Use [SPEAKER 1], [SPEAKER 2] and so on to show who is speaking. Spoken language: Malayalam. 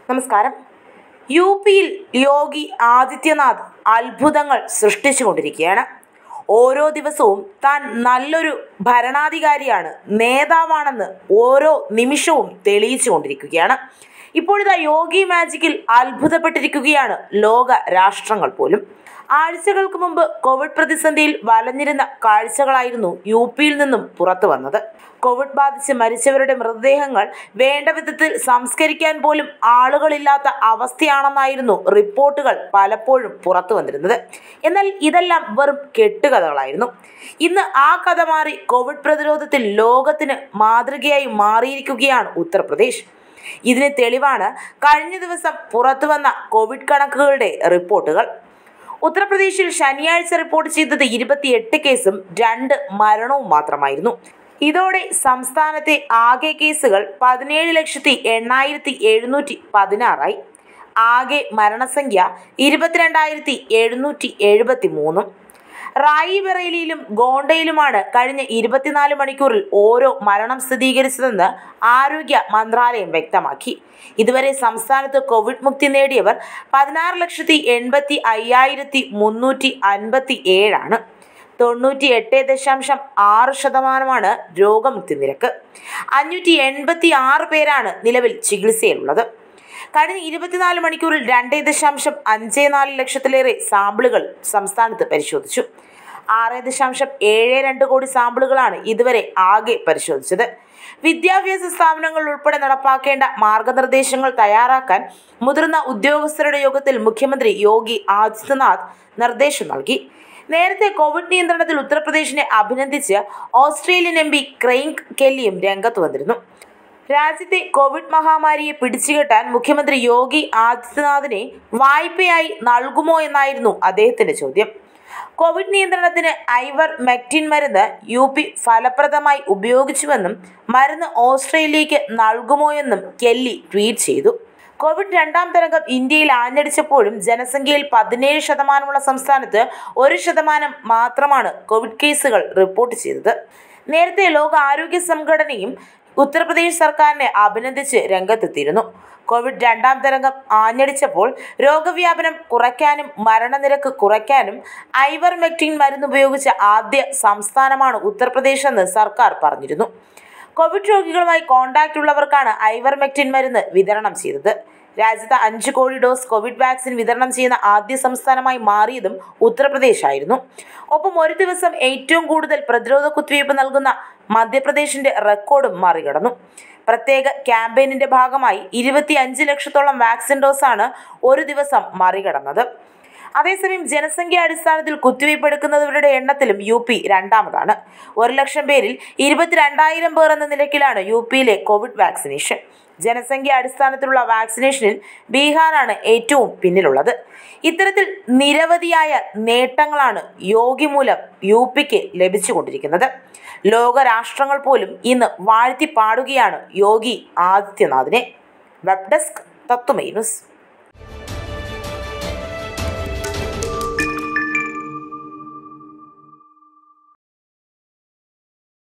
[SPEAKER 1] നമസ്കാരം. യു.പിയിൽ യോഗി ആദിത്യനാഥ് അത്ഭുതങ്ങൾ സൃഷ്ടിച്ചുകൊണ്ടിരിക്കുകയാണ്. ഓരോ ദിവസവും താൻ നല്ലൊരു ഭരണാധികാരിയാണ്, നേതാവാണെന്ന് ഓരോ നിമിഷവും തെളിയിച്ചു കൊണ്ടിരിക്കുകയാണ്. ഇപ്പോഴിതാ യോഗി മാജിക്കിൽ അത്ഭുതപ്പെട്ടിരിക്കുകയാണ് ലോക രാഷ്ട്രങ്ങൾ പോലും. ആഴ്ചകൾക്ക് മുമ്പ് കോവിഡ് പ്രതിസന്ധിയിൽ വലഞ്ഞിരുന്ന കാഴ്ചകളായിരുന്നു യു.പിയിൽ നിന്നും പുറത്തു വന്നത്. കോവിഡ് ബാധിച്ച് മരിച്ചവരുടെ മൃതദേഹങ്ങൾ വേണ്ട വിധത്തിൽ സംസ്കരിക്കാൻ പോലും ആളുകളില്ലാത്ത അവസ്ഥയാണെന്നായിരുന്നു റിപ്പോർട്ടുകൾ പലപ്പോഴും പുറത്തു വന്നിരുന്നത്. എന്നാൽ ഇതെല്ലാം വെറും കെട്ടുകഥകളായിരുന്നു. ഇന്ന് ആ കഥ മാറി കോവിഡ് പ്രതിരോധത്തിൽ ലോകത്തിന് മാതൃകയായി മാറിയിരിക്കുകയാണ് ഉത്തർപ്രദേശ്. ഇതിന് തെളിവാണ് കഴിഞ്ഞ ദിവസം പുറത്തുവന്ന കോവിഡ് കണക്കുകളുടെ റിപ്പോർട്ടുകൾ. ഉത്തർപ്രദേശിൽ ശനിയാഴ്ച റിപ്പോർട്ട് ചെയ്തത് 28 കേസും 2 മരണവും മാത്രമായിരുന്നു. ഇതോടെ സംസ്ഥാനത്തെ ആകെ കേസുകൾ 17,08,716 ആകെ മരണസംഖ്യ 22,773. റായിബറേലിയിലും ഗോണ്ടയിലുമാണ് കഴിഞ്ഞ 24 മണിക്കൂറിൽ ഓരോ മരണം സ്ഥിരീകരിച്ചതെന്ന് ആരോഗ്യ മന്ത്രാലയം വ്യക്തമാക്കി. ഇതുവരെ സംസ്ഥാനത്ത് കോവിഡ് മുക്തി നേടിയവർ 16,85,357 98.6% രോഗമുക്തി നിരക്ക്. 586 പേരാണ് നിലവിൽ ചികിത്സയിലുള്ളത്. കഴിഞ്ഞ 24 മണിക്കൂറിൽ 2.54 ലക്ഷത്തിലേറെ സാമ്പിളുകൾ സംസ്ഥാനത്ത് പരിശോധിച്ചു. 6.72 കോടി സാമ്പിളുകളാണ് ഇതുവരെ ആകെ പരിശോധിച്ചത്. വിദ്യാഭ്യാസ സ്ഥാപനങ്ങൾ ഉൾപ്പെടെ നടപ്പാക്കേണ്ട മാർഗനിർദ്ദേശങ്ങൾ തയ്യാറാക്കാൻ മുതിർന്ന ഉദ്യോഗസ്ഥരുടെ യോഗത്തിൽ മുഖ്യമന്ത്രി യോഗി ആദിത്യനാഥ് നിർദ്ദേശം നൽകി. നേരത്തെ കോവിഡ് നിയന്ത്രണത്തിൽ ഉത്തർപ്രദേശിനെ അഭിനന്ദിച്ച് ഓസ്ട്രേലിയൻ MP ക്രെയ്ഗ് കെല്ലിയും രംഗത്ത് വന്നിരുന്നു. രാജ്യത്തെ കോവിഡ് മഹാമാരിയെ പിടിച്ചുകെട്ടാൻ മുഖ്യമന്ത്രി യോഗി ആദിത്യനാഥിനെ വായ്പയായി നൽകുമോ എന്നായിരുന്നു അദ്ദേഹത്തിന്റെ ചോദ്യം. കോവിഡ് നിയന്ത്രണത്തിന് ഐവർമെക്റ്റിൻ മരുന്ന് യു.പി ഫലപ്രദമായി ഉപയോഗിച്ചുവെന്നും മരുന്ന് ഓസ്ട്രേലിയയ്ക്ക് നൽകുമോ എന്നും കെല്ലി ട്വീറ്റ് ചെയ്തു. കോവിഡ് 2ാം തരംഗം ഇന്ത്യയിൽ ആഞ്ഞടിച്ചപ്പോഴും ജനസംഖ്യയിൽ 17% സംസ്ഥാനത്ത് 1% മാത്രമാണ് കോവിഡ് കേസുകൾ റിപ്പോർട്ട് ചെയ്തത്. നേരത്തെ ലോകാരോഗ്യ സംഘടനയും ഉത്തർപ്രദേശ് സർക്കാരിനെ അഭിനന്ദിച്ച് രംഗത്തെത്തിയിരുന്നു. കോവിഡ് 2ാം തരംഗം ആഞ്ഞടിച്ചപ്പോൾ രോഗവ്യാപനം കുറയ്ക്കാനും മരണനിരക്ക് കുറയ്ക്കാനും ഐവർമെക്റ്റിൻ മരുന്ന് ഉപയോഗിച്ച ആദ്യ സംസ്ഥാനമാണ് ഉത്തർപ്രദേശ് എന്ന് സർക്കാർ പറഞ്ഞിരുന്നു. കോവിഡ് രോഗികളുമായി കോണ്ടാക്ട് ഉള്ളവർക്കാണ് ഐവർമെക്റ്റിൻ മരുന്ന് വിതരണം ചെയ്തത്. രാജ്യത്ത് 5 കോടി ഡോസ് കോവിഡ് വാക്സിൻ വിതരണം ചെയ്യുന്ന ആദ്യ സംസ്ഥാനമായി മാറിയതും ഉത്തർപ്രദേശ് ആയിരുന്നു. ഒപ്പം ഒരു ദിവസം ഏറ്റവും കൂടുതൽ പ്രതിരോധ കുത്തിവയ്പ് നൽകുന്ന മധ്യപ്രദേശിന്റെ റെക്കോർഡും മറികടന്നു. പ്രത്യേക ക്യാമ്പയിനിന്റെ ഭാഗമായി 25 ലക്ഷത്തോളം വാക്സിൻ ഡോസാണ് ഒരു ദിവസം മറികടന്നത്. അതേസമയം ജനസംഖ്യാ അടിസ്ഥാനത്തിൽ കുത്തിവയ്പ് എടുക്കുന്നവരുടെ എണ്ണത്തിലും യു.പി 2ാമതാണ്. 1 ലക്ഷം പേരിൽ 22,000 പേർ എന്ന നിരക്കിലാണ് യു.പിയിലെ കോവിഡ് വാക്സിനേഷൻ. ജനസംഖ്യാ അടിസ്ഥാനത്തിലുള്ള വാക്സിനേഷനിൽ ബീഹാറാണ് ഏറ്റവും പിന്നിലുള്ളത്. ഇത്തരത്തിൽ നിരവധിയായ നേട്ടങ്ങളാണ് യോഗി മൂലം യു.പിക്ക് ലഭിച്ചുകൊണ്ടിരിക്കുന്നത്. ലോകരാഷ്ട്രങ്ങൾ പോലും ഇന്ന് വാഴ്ത്തി പാടുകയാണ് യോഗി ആദിത്യനാഥിനെ. Web desk Tatwamayi news.